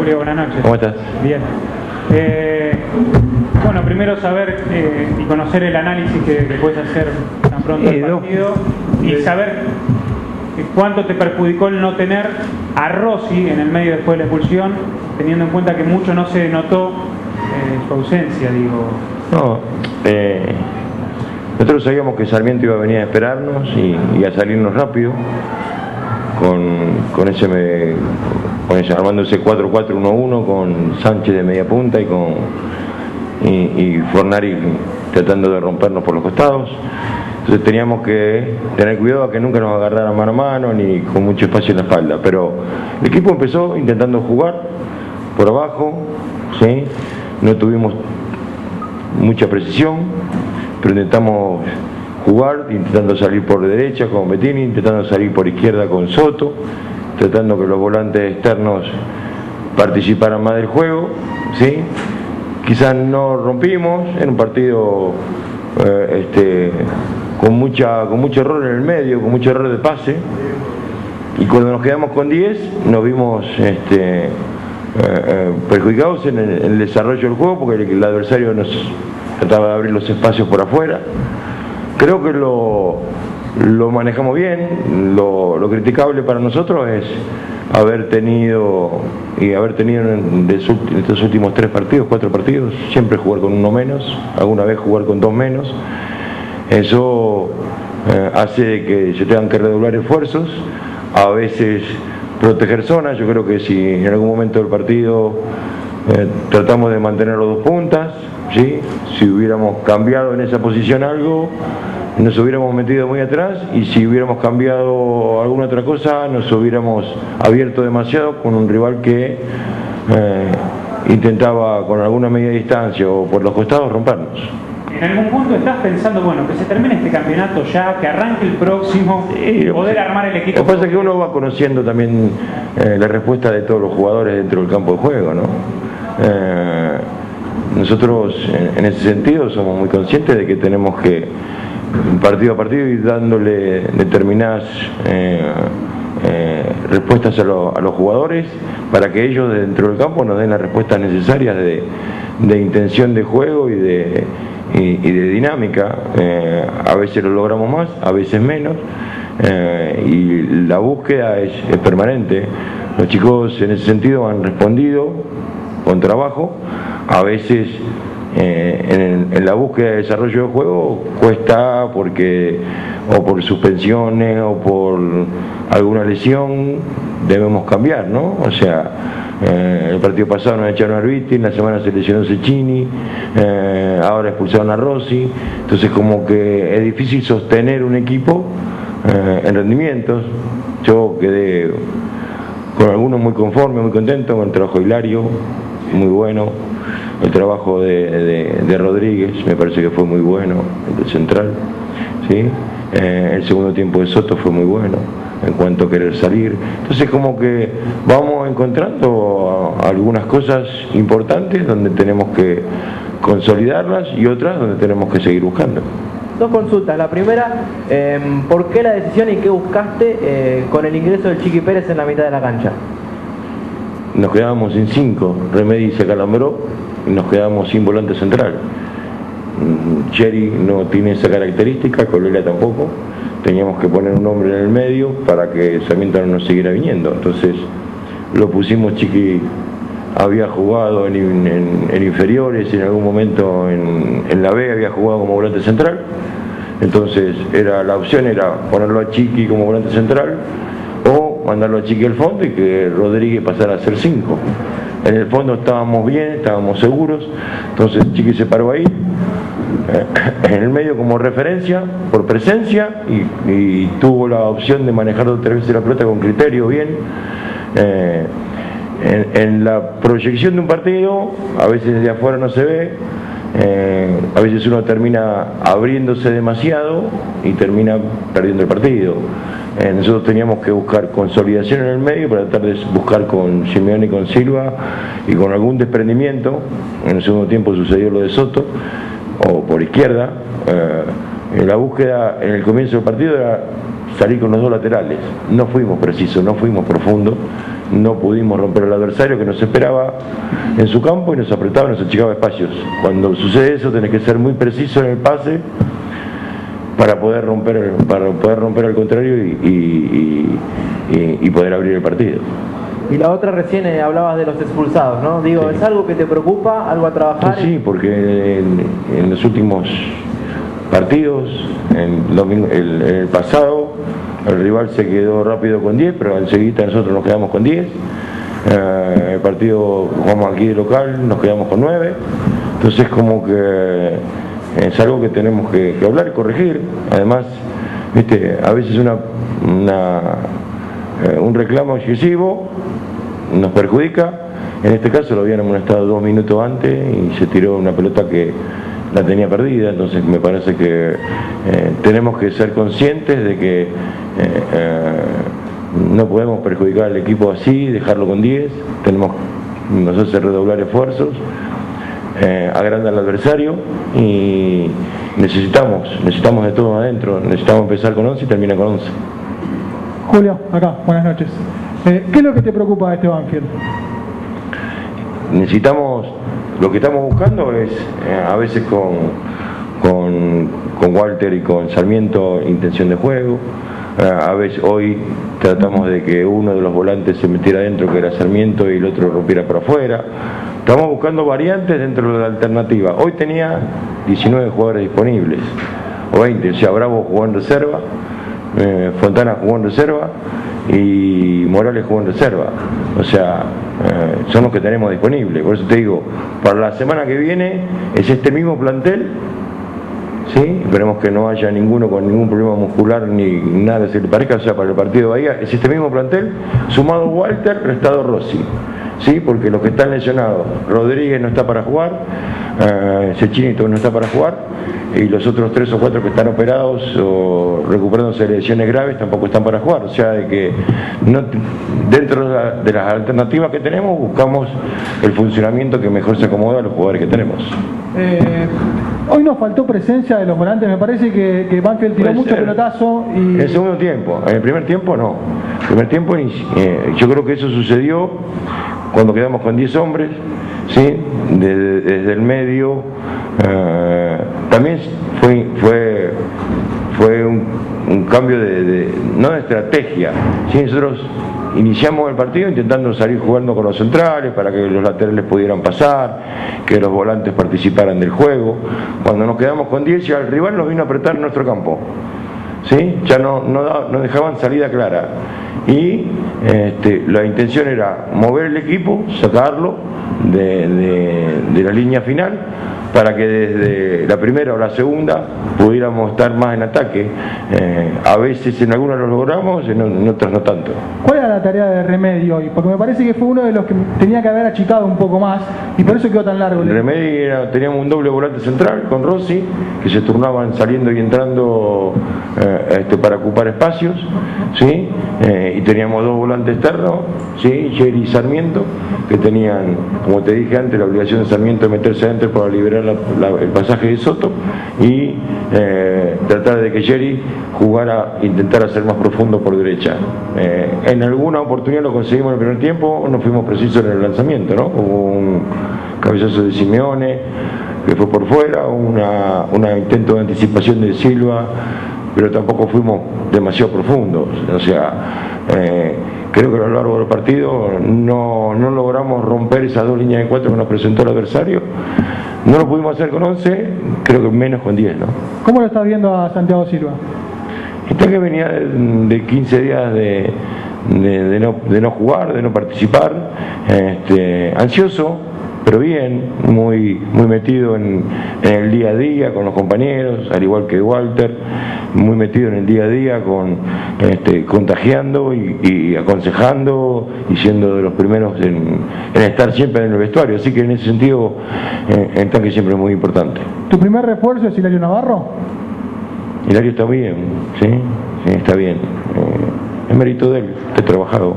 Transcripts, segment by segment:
Julio, buenas noches. ¿Cómo estás? Bien. Bueno, primero saber y conocer el análisis que puedes hacer tan pronto del partido y saber cuánto te perjudicó el no tener a Rossi en el medio después de la expulsión, teniendo en cuenta que mucho no se notó su ausencia, digo. No, nosotros sabíamos que Sarmiento iba a venir a esperarnos y a salirnos rápido armando ese 4-4-1-1 con Sánchez de media punta y Fornari tratando de rompernos por los costados. Entonces teníamos que tener cuidado a que nunca nos agarraran mano a mano ni con mucho espacio en la espalda, pero el equipo empezó intentando jugar por abajo, ¿sí? No tuvimos mucha precisión, pero intentamos jugar, intentando salir por derecha con Bettini, intentando salir por izquierda con Soto, tratando que los volantes externos participaran más del juego, ¿sí? Quizás no rompimos, en un partido con mucho error en el medio, con mucho error de pase, y cuando nos quedamos con 10 nos vimos perjudicados en el desarrollo del juego, porque el adversario nos trataba de abrir los espacios por afuera. Creo que lo manejamos bien. Lo criticable para nosotros es haber tenido en estos últimos 4 partidos, siempre jugar con uno menos, alguna vez jugar con 2 menos. Eso hace que se tengan que redoblar esfuerzos, a veces proteger zonas. Yo creo que si en algún momento del partido tratamos de mantener los 2 puntas, ¿sí? Si hubiéramos cambiado en esa posición algo, nos hubiéramos metido muy atrás, y si hubiéramos cambiado alguna otra cosa, nos hubiéramos abierto demasiado con un rival que intentaba con alguna media distancia o por los costados rompernos. ¿En algún punto estás pensando, bueno, que se termine este campeonato ya, que arranque el próximo, poder armar el equipo? Lo que pasa es que uno va conociendo también la respuesta de todos los jugadores dentro del campo de juego, ¿no? Nosotros en ese sentido somos muy conscientes de que tenemos que partido a partido ir dándole determinadas respuestas a los jugadores para que ellos dentro del campo nos den las respuestas necesarias de intención de juego y de dinámica. A veces lo logramos más, a veces menos, y la búsqueda es permanente. Los chicos en ese sentido han respondido con trabajo. A veces en la búsqueda de desarrollo de juego cuesta porque o por suspensiones o por alguna lesión debemos cambiar, ¿no? O sea, el partido pasado nos echaron a Arbiti, en la semana se lesionó Cecchini, ahora expulsaron a Rossi. Entonces como que es difícil sostener un equipo en rendimientos. Yo quedé con algunos muy conforme, muy contento con el trabajo de Hilario, muy bueno. El trabajo de Rodríguez me parece que fue muy bueno, el del central, ¿sí? El segundo tiempo de Soto fue muy bueno en cuanto a querer salir. Entonces como que vamos encontrando algunas cosas importantes donde tenemos que consolidarlas y otras donde tenemos que seguir buscando. 2 consultas. La primera, ¿por qué la decisión y qué buscaste con el ingreso del Chiqui Pérez en la mitad de la cancha? Nos quedábamos sin 5, Remedi se acalambró y nos quedamos sin volante central. Cherry no tiene esa característica, Colela tampoco. Teníamos que poner un hombre en el medio para que Sarmiento no nos siguiera viniendo. Entonces lo pusimos. Chiqui había jugado en inferiores, en algún momento en la B había jugado como volante central. Entonces la opción era ponerlo a Chiqui como volante central o mandarlo a Chiqui al fondo y que Rodríguez pasara a ser 5. En el fondo estábamos bien, estábamos seguros. Entonces Chiqui se paró ahí en el medio como referencia por presencia y tuvo la opción de manejar 2 o 3 veces la pelota con criterio, bien. En la proyección de un partido a veces desde afuera no se ve, a veces uno termina abriéndose demasiado y termina perdiendo el partido. Nosotros teníamos que buscar consolidación en el medio para tratar de buscar con Simeone y con Silva y con algún desprendimiento. En el segundo tiempo sucedió lo de Soto, o por izquierda. La búsqueda en el comienzo del partido era salir con los dos laterales. No fuimos precisos, no fuimos profundos, no pudimos romper al adversario que nos esperaba en su campo y nos apretaba, nos achicaba espacios. Cuando sucede eso tenés que ser muy preciso en el pase para poder romper al contrario y poder abrir el partido. Y la otra, recién hablabas de los expulsados, ¿no? Digo, sí. ¿Es algo que te preocupa, algo a trabajar? Sí, porque en los últimos partidos, en el pasado, el rival se quedó rápido con 10, pero enseguida nosotros nos quedamos con 10. El partido jugamos aquí de local, nos quedamos con 9. Entonces como que es algo que tenemos que hablar y corregir. Además, ¿viste? A veces un reclamo excesivo nos perjudica. En este caso lo habían amonestado 2 minutos antes y se tiró una pelota que la tenía perdida. Entonces me parece que tenemos que ser conscientes de que no podemos perjudicar al equipo así, dejarlo con 10. Tenemos nosotros que redoblar esfuerzos, agrandar al adversario y necesitamos de todo adentro. Necesitamos empezar con 11 y terminar con 11. Julio, acá, buenas noches. ¿Qué es lo que te preocupa de este Banfield? Necesitamos, lo que estamos buscando es, a veces con Walter y con Sarmiento, intención de juego. A veces hoy tratamos de que uno de los volantes se metiera adentro, que era Sarmiento, y el otro rompiera por afuera. Estamos buscando variantes dentro de la alternativa. Hoy tenía 19 jugadores disponibles, o 20, o sea, Bravo jugó en reserva, Fontana jugó en reserva y Morales jugó en reserva. O sea, son los que tenemos disponibles. Por eso te digo, para la semana que viene es este mismo plantel, ¿sí? Esperemos que no haya ninguno con ningún problema muscular ni nada que se le parezca. O sea, para el partido de Bahía es este mismo plantel, sumado Walter, restado Rossi, ¿sí? Porque los que están lesionados, Rodríguez no está para jugar, Sechinito no está para jugar, y los otros 3 o 4 que están operados o recuperándose de lesiones graves tampoco están para jugar. O sea, de que dentro de las alternativas que tenemos buscamos el funcionamiento que mejor se acomoda a los jugadores que tenemos. Hoy nos faltó presencia de los volantes. Me parece que Banfield tiró mucho pelotazo y... En el segundo tiempo. En el primer tiempo no. En el primer tiempo yo creo que eso sucedió cuando quedamos con 10 hombres, ¿sí? Desde el medio. También fue un cambio no de estrategia, ¿sí? Nosotros iniciamos el partido intentando salir jugando con los centrales para que los laterales pudieran pasar, que los volantes participaran del juego. Cuando nos quedamos con 10 ya el rival nos vino a apretar en nuestro campo, ¿sí? Ya no dejaban salida clara y la intención era mover el equipo, sacarlo de la línea final para que desde la primera o la segunda pudiéramos estar más en ataque. A veces en algunos lo logramos, en otros no tanto. ¿Cuál era la tarea de Remedio hoy? Porque me parece que fue uno de los que tenía que haber achicado un poco más y por eso quedó tan largo. Remedio teníamos un doble volante central con Rossi, que se turnaban saliendo y entrando para ocupar espacios, ¿sí? Y teníamos 2 volantes externos, ¿sí? Jerry y Sarmiento, que tenían, como te dije antes, la obligación de Sarmiento de meterse adentro para liberar el pasaje de Soto y tratar de que Jerry jugara, intentara ser más profundo por derecha. En alguna oportunidad lo conseguimos en el primer tiempo, no fuimos precisos en el lanzamiento, ¿no? Hubo un cabezazo de Simeone que fue por fuera, un intento de anticipación de Silva, pero tampoco fuimos demasiado profundos. O sea, creo que a lo largo del partido no logramos romper esas 2 líneas de 4 que nos presentó el adversario. No lo pudimos hacer con 11, creo que menos con 10, ¿no? ¿Cómo lo estás viendo a Santiago Silva? Está que venía de 15 días de no jugar, de no participar, ansioso, pero bien, muy metido en el día a día con los compañeros, al igual que Walter, muy metido en el día a día, contagiando y aconsejando y siendo de los primeros en estar siempre en el vestuario. Así que en ese sentido el tanque siempre es muy importante. ¿Tu primer refuerzo es Hilario Navarro? Hilario está bien, sí, está bien. Es mérito de él que ha trabajado,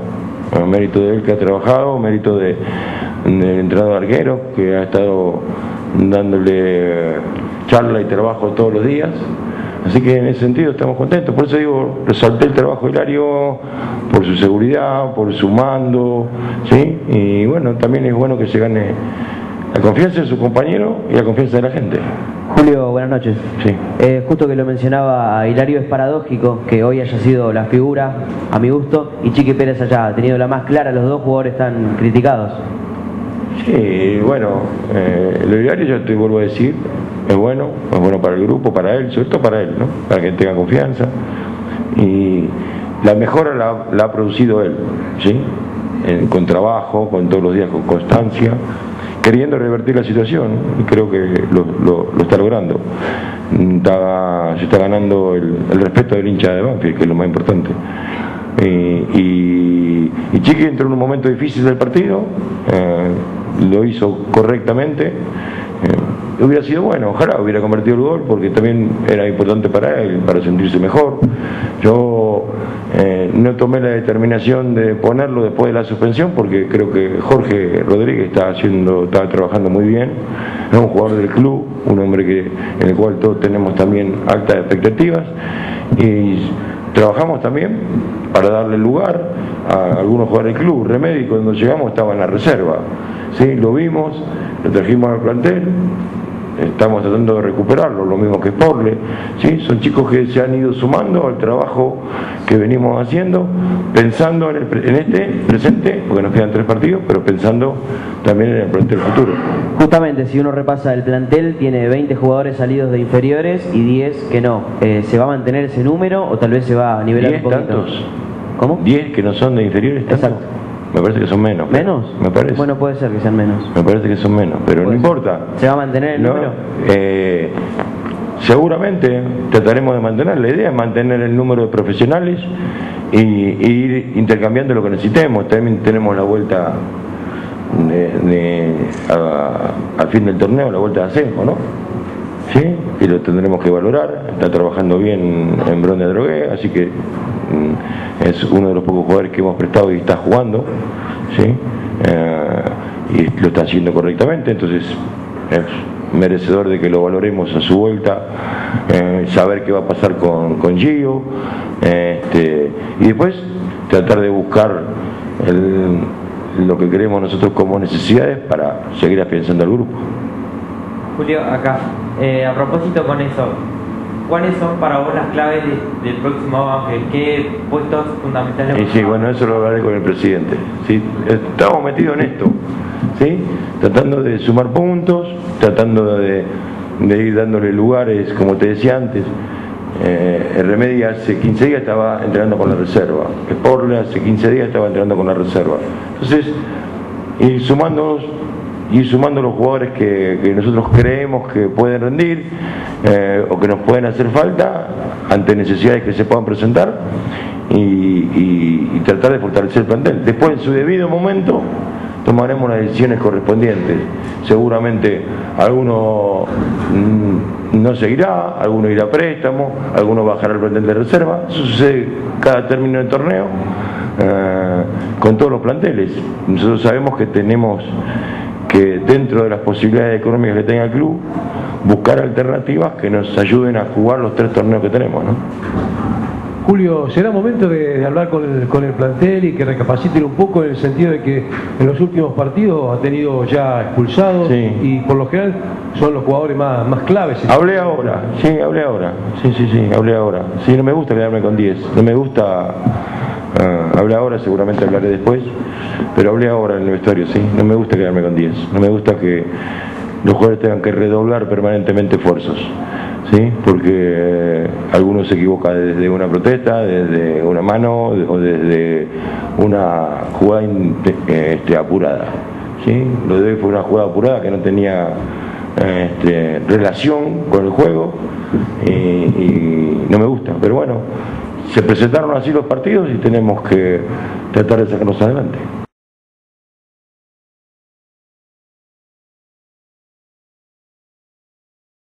mérito del entrenador Arguero, que ha estado dándole charla y trabajo todos los días, Así que en ese sentido estamos contentos. Por eso digo, resalté el trabajo de Hilario por su seguridad, por su mando, ¿sí? Y bueno, también es bueno que se gane la confianza de su compañero y la confianza de la gente. Julio, buenas noches. Sí. Justo que lo mencionaba Hilario, es paradójico que hoy haya sido la figura, a mi gusto, y Chiqui Pérez haya tenido la más clara. Los dos jugadores tan criticados. Sí, bueno, lo de Hilario, yo te vuelvo a decir, es bueno para el grupo, para él, sobre todo para él, ¿no? Para que tenga confianza. Y la mejora la ha producido él, ¿sí? Con trabajo, con todos los días, con constancia, queriendo revertir la situación, y creo que lo está logrando. Se está ganando el respeto del hincha de Banfield, que es lo más importante. Y Chiqui entró en un momento difícil del partido, lo hizo correctamente. Hubiera sido bueno, ojalá hubiera convertido el gol, porque también era importante para él, para sentirse mejor. Yo no tomé la determinación de ponerlo después de la suspensión, porque creo que Jorge Rodríguez estaba trabajando muy bien. Es un jugador del club, un hombre en el cual todos tenemos también altas expectativas, y trabajamos también para darle lugar a algunos jugadores del club. Remedi, cuando llegamos, estaba en la reserva, ¿sí? Lo vimos, lo trajimos al plantel, estamos tratando de recuperarlo, lo mismo que Sporle, ¿sí? Son chicos que se han ido sumando al trabajo que venimos haciendo, pensando en este presente, porque nos quedan 3 partidos, pero pensando también en el plantel futuro. Justamente, si uno repasa el plantel, tiene 20 jugadores salidos de inferiores y 10 que no. ¿Se va a mantener ese número o tal vez se va a nivelar un poquito? ¿Tantos? ¿Cómo? 10 que no son de inferiores, ¿tantos? Exacto. Me parece que son menos. ¿Menos? Me parece. Bueno, puede ser que sean menos. Me parece que son menos, pero no importa. ¿Se va a mantener el número? Seguramente trataremos de mantener. La idea es mantener el número de profesionales y ir intercambiando lo que necesitemos. También tenemos la vuelta al fin del torneo, la vuelta de ascenso, ¿no? Sí, y lo tendremos que valorar. Está trabajando bien en Bron de Drogué, así que es uno de los pocos jugadores que hemos prestado y está jugando, ¿sí? Y lo está haciendo correctamente, entonces es merecedor de que lo valoremos a su vuelta, saber qué va a pasar con Gio, y después tratar de buscar lo que queremos nosotros como necesidades para seguir afianzando al grupo. Julio, acá, a propósito con eso, ¿cuáles son para vos las claves del próximo Banfield? ¿Qué puestos fundamentales? Sí, bueno, eso lo hablaré con el presidente, ¿sí? Estamos metidos en esto, ¿sí? Tratando de sumar puntos, tratando de ir dándole lugares, como te decía antes. El Remedi hace 15 días estaba entrenando con la reserva, Sporle hace 15 días estaba entrenando con la reserva. Entonces, ir sumando los jugadores que nosotros creemos que pueden rendir o que nos pueden hacer falta ante necesidades que se puedan presentar, y tratar de fortalecer el plantel. Después, en su debido momento, tomaremos las decisiones correspondientes. Seguramente alguno no seguirá, alguno irá a préstamo, alguno bajará el plantel de reserva. Eso sucede cada término del torneo con todos los planteles. Nosotros sabemos que tenemos que, dentro de las posibilidades económicas que tenga el club, buscar alternativas que nos ayuden a jugar los 3 torneos que tenemos, ¿no? Julio, ¿será momento de hablar con el plantel y que recapaciten un poco, en el sentido de que en los últimos partidos ha tenido ya expulsados? Sí. Y por lo general son los jugadores más claves? Hablé ahora. Sí, no me gusta quedarme con 10, no me gusta. Hablé ahora, seguramente hablaré después, pero hablé ahora en el vestuario, sí. No me gusta quedarme con 10, no me gusta que los jugadores tengan que redoblar permanentemente esfuerzos, ¿sí? Porque algunos se equivocan desde una protesta, desde una mano o desde una jugada apurada, ¿sí? Lo de hoy fue una jugada apurada que no tenía relación con el juego, y no me gusta, pero bueno, se presentaron así los partidos y tenemos que tratar de sacarlos adelante.